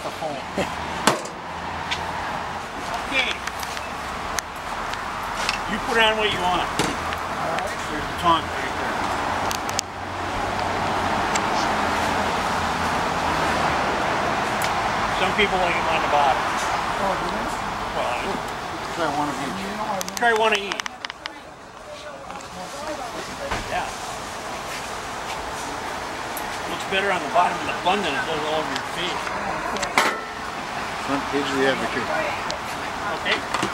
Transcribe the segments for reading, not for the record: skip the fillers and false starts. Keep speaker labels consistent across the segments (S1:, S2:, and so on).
S1: the phone. Okay. You put on what you want. Alright. There's the tongue right there. Some people like them on the bottom.
S2: Oh, do they?
S1: Well,
S2: Try one of each.
S1: try one of each. Yeah. Looks better on the bottom of the bun than it does all over your face.
S2: Front page of the Advocate.
S1: Okay.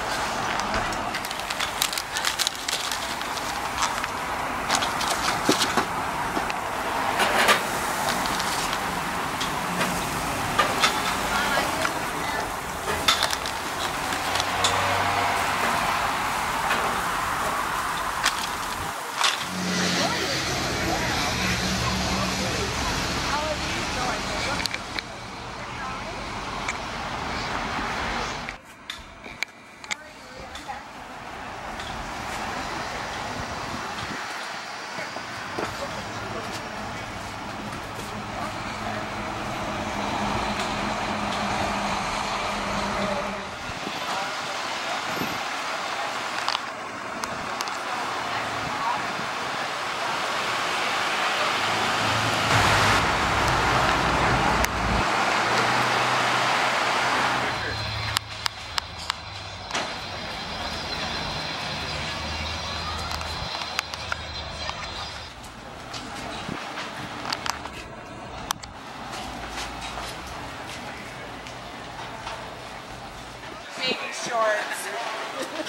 S3: Baby shorts.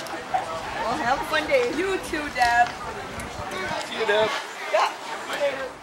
S3: Well, have a fun day. You too, Deb.
S1: See you, Deb.
S3: Yeah.